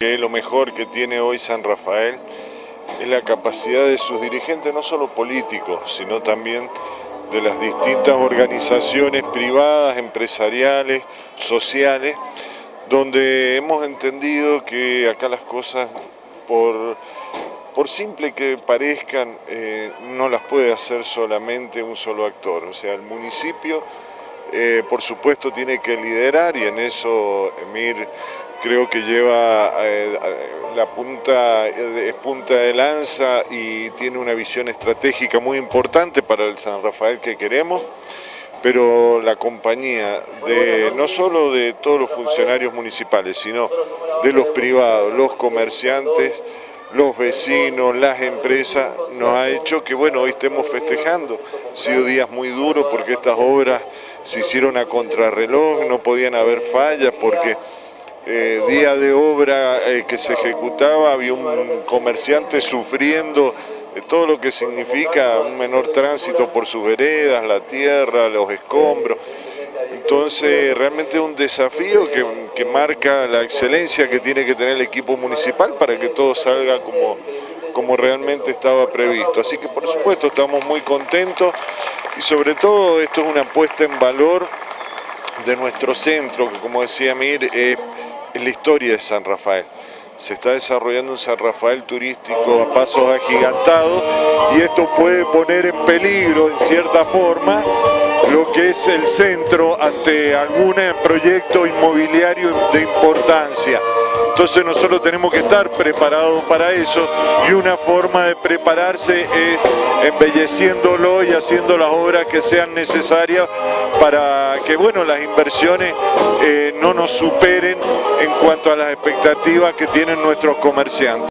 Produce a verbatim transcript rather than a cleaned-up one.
Que lo mejor que tiene hoy San Rafael es la capacidad de sus dirigentes, no solo políticos, sino también de las distintas organizaciones privadas, empresariales, sociales, donde hemos entendido que acá las cosas, por, por simple que parezcan, eh, no las puede hacer solamente un solo actor. O sea, el municipio, eh, por supuesto, tiene que liderar, y en eso Emir creo que lleva eh, la punta, es punta de lanza y tiene una visión estratégica muy importante para el San Rafael que queremos, pero la compañía de no solo de todos los funcionarios municipales, sino de los privados, los comerciantes, los vecinos, las empresas, nos ha hecho que bueno, hoy estemos festejando. Han sido días muy duros porque estas obras se hicieron a contrarreloj, no podían haber fallas porque Eh, día de obra eh, que se ejecutaba, había un comerciante sufriendo eh, todo lo que significa un menor tránsito por sus veredas, la tierra, los escombros. Entonces realmente es un desafío que, que marca la excelencia que tiene que tener el equipo municipal para que todo salga como, como realmente estaba previsto. Así que por supuesto estamos muy contentos y sobre todo esto es una puesta en valor de nuestro centro, que como decía Mir, es en la historia de San Rafael. Se está desarrollando un San Rafael turístico a pasos agigantados y esto puede poner en peligro, en cierta forma, lo que es el centro ante algún proyecto inmobiliario de importancia. Entonces nosotros tenemos que estar preparados para eso, y una forma de prepararse es embelleciéndolo y haciendo las obras que sean necesarias para que bueno, las inversiones eh, no nos superen en cuanto a las expectativas que tienen nuestros comerciantes.